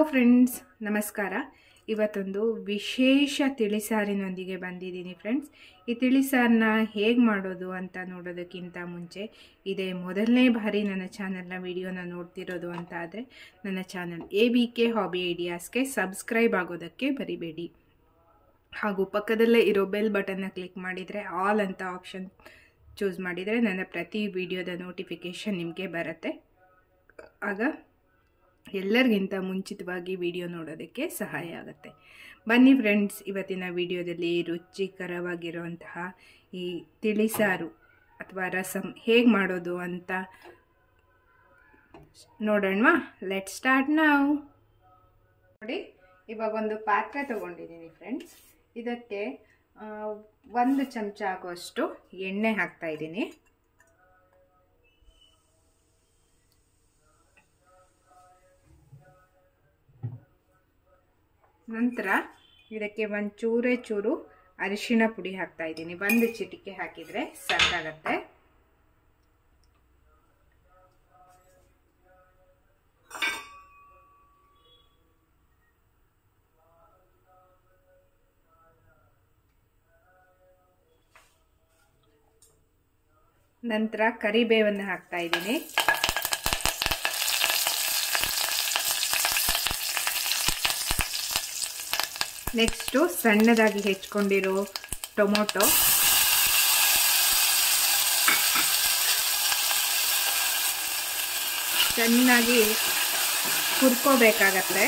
Friends, ನಮಸ್ಕಾರ. ಇವತ್ತೊಂದು ವಿಶೇಷ ತಿಳಿಸಾರಿನೊಂದಿಗೆ ಬಂದಿದ್ದೀನಿ ಫ್ರೆಂಡ್ಸ್. ಈ ತಿಳಿಸಾರನ್ನ ಹೇಗೆ ಮಾಡೋದು ಅಂತ ನೋಡೋದಕ್ಕಿಂತ ಮುಂಚೆ, ಇದೇ ಮೊದಲನೇ ಬಾರಿ ನನ್ನ ಚಾನಲ್ನ ವಿಡಿಯೋನ ನೋಡ್ತಿರೋದು ಅಂತ ಆದರೆ ನನ್ನ ಚಾನಲ್ ABK ಹಾಬಿ ಐಡಿಯಾಸ್ಗೆ ಸಬ್ಸ್ಕ್ರೈಬ್ ಆಗೋದಕ್ಕೆ ಬರಿಬೇಡಿ. ಹಾಗೂ ಪಕ್ಕದಲ್ಲೇ ಇರೋ ಬೆಲ್ ಬಟನ್ನ ಕ್ಲಿಕ್ ಮಾಡಿದರೆ ಆಲ್ ಅಂತ ಆಪ್ಷನ್ ಚೂಸ್ ಮಾಡಿದರೆ ನನ್ನ ಪ್ರತಿ ವಿಡಿಯೋದ ನೋಟಿಫಿಕೇಷನ್ ನಿಮಗೆ ಬರುತ್ತೆ. ಆಗ ಎಲ್ಲರಿಗಿಂತ ಮುಂಚಿತವಾಗಿ ವಿಡಿಯೋ ನೋಡೋದಕ್ಕೆ ಸಹಾಯ ಆಗುತ್ತೆ. ಬನ್ನಿ ಫ್ರೆಂಡ್ಸ್, ಇವತ್ತಿನ ವಿಡಿಯೋದಲ್ಲಿ ರುಚಿಕರವಾಗಿರುವಂತಹ ಈ ತಿಳಿಸಾರು ಅಥವಾ ರಸಂ ಹೇಗೆ ಮಾಡೋದು ಅಂತ ನೋಡೋಣವಾ? ಲೆಟ್ ಸ್ಟಾರ್ಟ್ ನಾವು. ನೋಡಿ, ಇವಾಗ ಒಂದು ಪಾತ್ರೆ ತಗೊಂಡಿದ್ದೀನಿ ಫ್ರೆಂಡ್ಸ್. ಇದಕ್ಕೆ 1 ಚಮಚ ಆಗುವಷ್ಟು ಎಣ್ಣೆ ಹಾಕ್ತಾ ಇದ್ದೀನಿ. ನಂತರ ಇದಕ್ಕೆ ಚೂರು ಅರಿಶಿಣ ಪುಡಿ ಹಾಕ್ತಾ ಇದ್ದೀನಿ. 1 ಚಿಟಿಕೆ ಹಾಕಿದರೆ ಸಾಕಾಗತ್ತೆ. ನಂತರ ಕರಿಬೇವನ್ನು ಹಾಕ್ತಾ ಇದ್ದೀನಿ. ನೆಕ್ಸ್ಟು ಸಣ್ಣದಾಗಿ ಹೆಚ್ಚಿಕೊಂಡಿರೋ ಟೊಮೊಟೊ, ಚೆನ್ನಾಗಿ ಹುರ್ಕೋಬೇಕಾಗತ್ತೆ.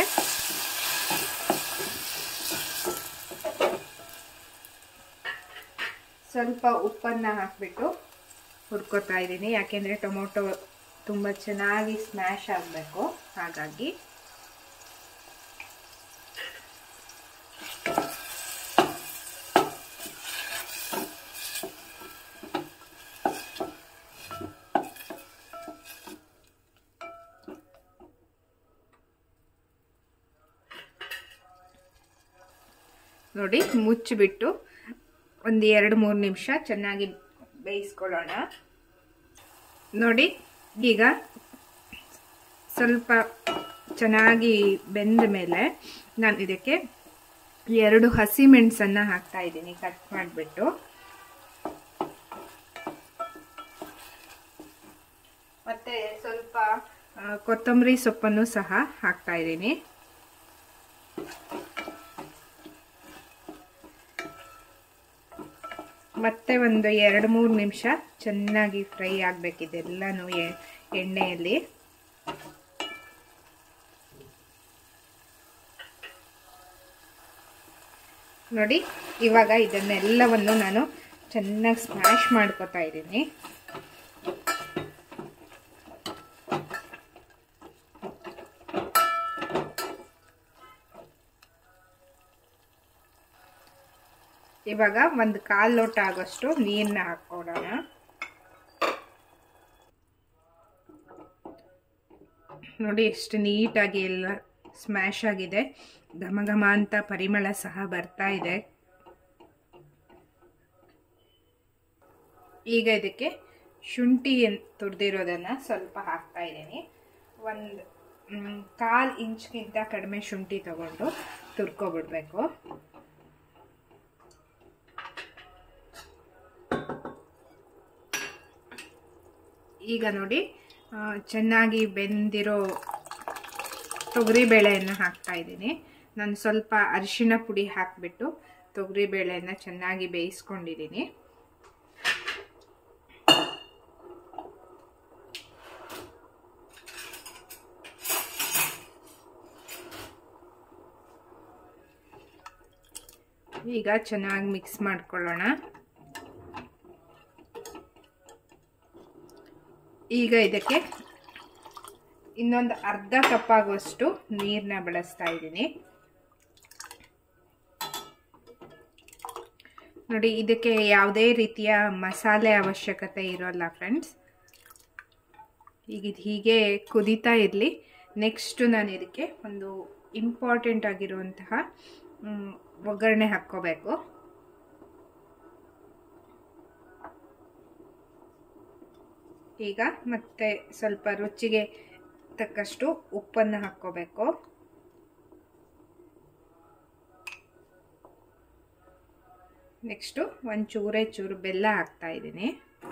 ಸ್ವಲ್ಪ ಉಪ್ಪನ್ನು ಹಾಕಿಬಿಟ್ಟು ಹುರ್ಕೋತಾ ಇದ್ದೀನಿ, ಯಾಕೆಂದರೆ ಟೊಮೊಟೊ ತುಂಬ ಚೆನ್ನಾಗಿ ಸ್ಮ್ಯಾಶ್ ಆಗಬೇಕು. ಹಾಗಾಗಿ ನೋಡಿ, ಮುಚ್ಚಿಬಿಟ್ಟು ಒಂದು 2-3 ನಿಮಿಷ ಚೆನ್ನಾಗಿ ಬೇಯಿಸ್ಕೊಳ್ಳೋಣ. ನೋಡಿ, ಈಗ ಸ್ವಲ್ಪ ಚೆನ್ನಾಗಿ ಬೆಂದ ಮೇಲೆ ನಾನು ಇದಕ್ಕೆ 2 ಹಸಿಮೆಣಸನ್ನು ಹಾಕ್ತಾ ಇದ್ದೀನಿ, ಕಟ್ ಮಾಡಿಬಿಟ್ಟು. ಮತ್ತೆ ಸ್ವಲ್ಪ ಕೊತ್ತಂಬರಿ ಸೊಪ್ಪನ್ನು ಸಹ ಹಾಕ್ತಾ ಇದ್ದೀನಿ. ಮತ್ತೆ ಒಂದು 2-3 ನಿಮಿಷ ಚೆನ್ನಾಗಿ ಫ್ರೈ ಆಗಬೇಕಿದೆಲ್ಲನೂ ಎಣ್ಣೆಯಲ್ಲಿ. ನೋಡಿ, ಇವಾಗ ಇದನ್ನೆಲ್ಲವನ್ನು ನಾನು ಚೆನ್ನಾಗಿ ಸ್ಮ್ಯಾಶ್ ಮಾಡ್ಕೊತಾ ಇದ್ದೀನಿ. ಇವಾಗ 1/4 ಲೋಟ ಆಗೋಷ್ಟು ನೀರನ್ನ ಹಾಕ್ಕೊಡೋಣ. ನೋಡಿ, ಎಷ್ಟು ನೀಟಾಗಿ ಎಲ್ಲ ಸ್ಮ್ಯಾಶ್ ಆಗಿದೆ. ಘಮ ಘಮ ಅಂತ ಪರಿಮಳ ಸಹ ಬರ್ತಾ ಇದೆ. ಈಗ ಇದಕ್ಕೆ ಶುಂಠಿ ತುರಿದಿರೋದನ್ನು ಸ್ವಲ್ಪ ಹಾಕ್ತಾ ಇದ್ದೀನಿ. 1/4 ಇಂಚ್ಗಿಂತ ಕಡಿಮೆ ಶುಂಠಿ ತಗೊಂಡು ತುರ್ಕೊಬಿಡ್ಬೇಕು. ಈಗ ನೋಡಿ, ಚೆನ್ನಾಗಿ ಬೆಂದಿರೋ ತೊಗರಿಬೇಳೆಯನ್ನು ಹಾಕ್ತಾ ಇದ್ದೀನಿ. ನಾನು ಸ್ವಲ್ಪ ಅರಿಶಿಣ ಪುಡಿ ಹಾಕಿಬಿಟ್ಟು ತೊಗರಿಬೇಳೆಯನ್ನು ಚೆನ್ನಾಗಿ ಬೇಯಿಸ್ಕೊಂಡಿದ್ದೀನಿ. ಈಗ ಚೆನ್ನಾಗಿ ಮಿಕ್ಸ್ ಮಾಡ್ಕೊಳ್ಳೋಣ. ಈಗ ಇದಕ್ಕೆ ಇನ್ನೊಂದು ಅರ್ಧ ಕಪ್ ಆಗುವಷ್ಟು ನೀರನ್ನ ಬಳಸ್ತಾ ಇದ್ದೀನಿ. ನೋಡಿ, ಇದಕ್ಕೆ ಯಾವುದೇ ರೀತಿಯ ಮಸಾಲೆ ಅವಶ್ಯಕತೆ ಇರೋಲ್ಲ ಫ್ರೆಂಡ್ಸ್. ಈಗ ಇದು ಹೀಗೆ ಕುದೀತಾ ಇರಲಿ. ನೆಕ್ಸ್ಟು ನಾನು ಇದಕ್ಕೆ ಒಂದು ಇಂಪಾರ್ಟೆಂಟ್ ಆಗಿರುವಂತಹ ಒಗ್ಗರಣೆ ಹಾಕ್ಕೋಬೇಕು. ಈಗ ಮತ್ತೆ ಸ್ವಲ್ಪ ರುಚಿಗೆ ತಕ್ಕಷ್ಟು ಉಪ್ಪನ್ನು ಹಾಕ್ಕೋಬೇಕು. ನೆಕ್ಸ್ಟು ಒಂದು ಚೂರು ಬೆಲ್ಲ ಹಾಕ್ತಾ ಇದ್ದೀನಿ.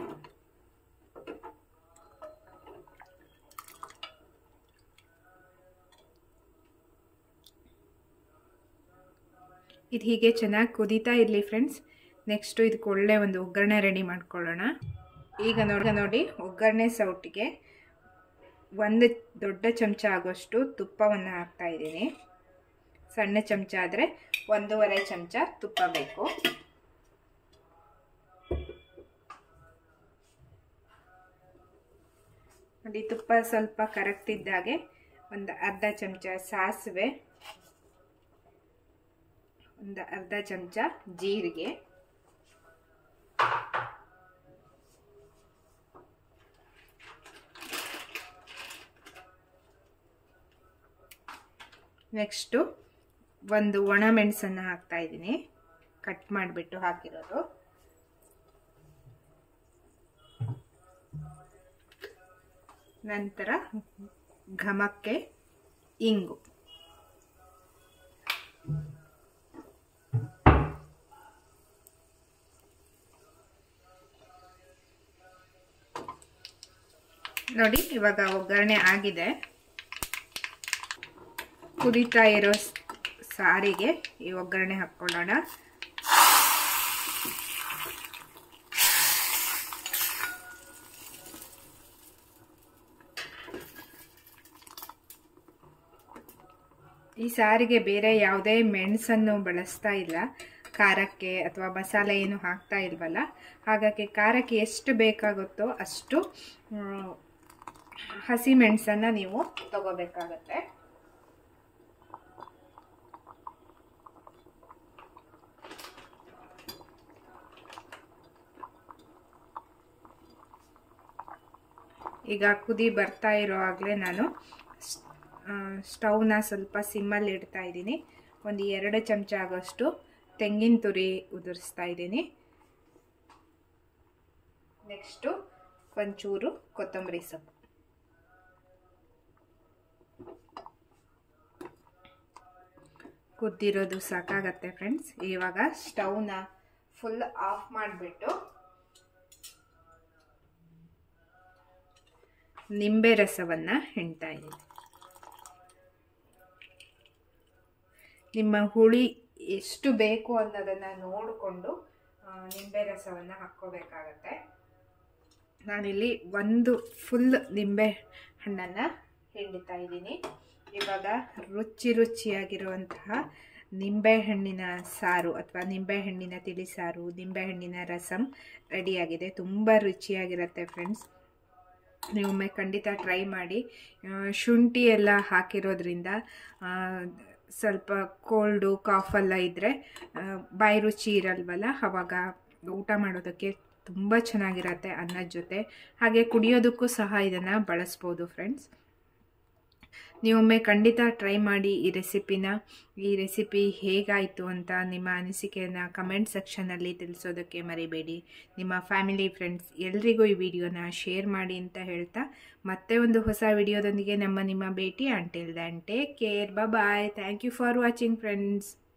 ಇದು ಹೀಗೆ ಚೆನ್ನಾಗಿ ಕುದೀತಾ ಇರಲಿ ಫ್ರೆಂಡ್ಸ್. ನೆಕ್ಸ್ಟು ಇದಕ್ಕೆ ಒಳ್ಳೆ ಒಂದು ಒಗ್ಗರಣೆ ರೆಡಿ ಮಾಡ್ಕೊಳ್ಳೋಣ. ಈಗ ನೋಡಿ ಒಗ್ಗರಣೆ ಸೌಟಿಗೆ 1 ದೊಡ್ಡ ಚಮಚ ಆಗೋಷ್ಟು ತುಪ್ಪವನ್ನು ಹಾಕ್ತಾ ಇದ್ದೀನಿ. ಸಣ್ಣ ಚಮಚ ಆದರೆ 1.5 ಚಮಚ ತುಪ್ಪ ಬೇಕು. ನೋಡಿ ತುಪ್ಪ ಸ್ವಲ್ಪ ಕರಗ್ತಿದ್ದಾಗೆ ಒಂದು ಅರ್ಧ ಚಮಚ ಸಾಸಿವೆ, ಒಂದು ಅರ್ಧ ಚಮಚ ಜೀರಿಗೆ, ನೆಕ್ಸ್ಟು ಒಂದು ಒಣಮೆಣಸನ್ನು ಹಾಕ್ತಾ ಇದ್ದೀನಿ, ಕಟ್ ಮಾಡಿಬಿಟ್ಟು ಹಾಕಿರೋದು. ನಂತರ ಘಮಕ್ಕೆ ಇಂಗು. ನೋಡಿ ಇವಾಗ ಒಗ್ಗರಣೆ ಆಗಿದೆ. ಕುದೀತಾ ಇರೋ ಸಾರಿಗೆ ಈ ಒಗ್ಗರಣೆ ಹಾಕ್ಕೊಳ್ಳೋಣ. ಈ ಸಾರಿಗೆ ಬೇರೆ ಯಾವುದೇ ಮೆಣಸನ್ನು ಬಳಸ್ತಾ ಇಲ್ಲ, ಖಾರಕ್ಕೆ ಅಥವಾ ಮಸಾಲೆ ಏನು ಹಾಕ್ತಾ ಇಲ್ವಲ್ಲ. ಹಾಗಾಗಿ ಖಾರಕ್ಕೆ ಎಷ್ಟು ಬೇಕಾಗುತ್ತೋ ಅಷ್ಟು ಹಸಿ ಮೆಣಸನ್ನು ನೀವು ತಗೋಬೇಕಾಗತ್ತೆ. ಈಗ ಕುದಿ ಬರ್ತಾ ಇರೋವಾಗಲೇ ನಾನು ಸ್ಟವ್ನ ಸ್ವಲ್ಪ ಸಿಮ್ಮಲ್ಲಿ ಇಡ್ತಾ ಇದ್ದೀನಿ. ಒಂದು 2 ಚಮಚ ಆಗೋಷ್ಟು ತೆಂಗಿನ ತುರಿ ಉದುರಿಸ್ತಾ ಇದ್ದೀನಿ. ನೆಕ್ಸ್ಟು ಒಂಚೂರು ಕೊತ್ತಂಬರಿ ಸೊಪ್ಪು. ಕುದ್ದಿರೋದು ಸಾಕಾಗತ್ತೆ ಫ್ರೆಂಡ್ಸ್. ಇವಾಗ ಸ್ಟವ್ನ ಫುಲ್ ಆಫ್ ಮಾಡಿಬಿಟ್ಟು ನಿಂಬೆ ರಸವನ್ನು ಹಿಂಡ್ತಾ ಇದ್ದೀನಿ. ನಿಮ್ಮ ಹುಳಿ ಎಷ್ಟು ಬೇಕು ಅನ್ನೋದನ್ನು ನೋಡಿಕೊಂಡು ನಿಂಬೆ ರಸವನ್ನು ಹಾಕ್ಕೋಬೇಕಾಗತ್ತೆ. ನಾನಿಲ್ಲಿ 1 ಫುಲ್ ನಿಂಬೆ ಹಣ್ಣನ್ನು ಹಿಂಡ್ತಾ ಇದ್ದೀನಿ. ಇವಾಗ ರುಚಿಯಾಗಿರುವಂತಹ ನಿಂಬೆಹಣ್ಣಿನ ಸಾರು ಅಥವಾ ನಿಂಬೆಹಣ್ಣಿನ ತಿಳಿಸಾರು, ನಿಂಬೆಹಣ್ಣಿನ ರಸಂ ರೆಡಿಯಾಗಿದೆ. ತುಂಬ ರುಚಿಯಾಗಿರುತ್ತೆ ಫ್ರೆಂಡ್ಸ್. ನೀವೊಮ್ಮೆ ಖಂಡಿತ ಟ್ರೈ ಮಾಡಿ. ಶುಂಠಿ ಎಲ್ಲ ಹಾಕಿರೋದ್ರಿಂದ ಸ್ವಲ್ಪ ಕೋಲ್ಡು ಕಾಫೆಲ್ಲ ಇದ್ದರೆ ಬಾಯಿ ರುಚಿ ಇರಲ್ವಲ್ಲ, ಆವಾಗ ಊಟ ಮಾಡೋದಕ್ಕೆ ತುಂಬ ಚೆನ್ನಾಗಿರುತ್ತೆ ಅನ್ನದ ಜೊತೆ. ಹಾಗೆ ಕುಡಿಯೋದಕ್ಕೂ ಸಹ ಇದನ್ನು ಬಳಸ್ಬೋದು ಫ್ರೆಂಡ್ಸ್. ನೀವೊಮ್ಮೆ ಖಂಡಿತ ಟ್ರೈ ಮಾಡಿ ಈ ರೆಸಿಪಿ ಹೇಗಾಯಿತು ಅಂತ ನಿಮ್ಮ ಅನಿಸಿಕೆಯನ್ನು ಕಮೆಂಟ್ ಸೆಕ್ಷನಲ್ಲಿ ತಿಳಿಸೋದಕ್ಕೆ ಮರಿಬೇಡಿ. ನಿಮ್ಮ ಫ್ಯಾಮಿಲಿ ಫ್ರೆಂಡ್ಸ್ ಎಲ್ರಿಗೂ ಈ ವಿಡಿಯೋನ ಶೇರ್ ಮಾಡಿ ಅಂತ ಹೇಳ್ತಾ ಮತ್ತೆ ಒಂದು ಹೊಸ ವಿಡಿಯೋದೊಂದಿಗೆ ನಿಮ್ಮ ಭೇಟಿ. Until then take care, bye. Thank you for watching friends.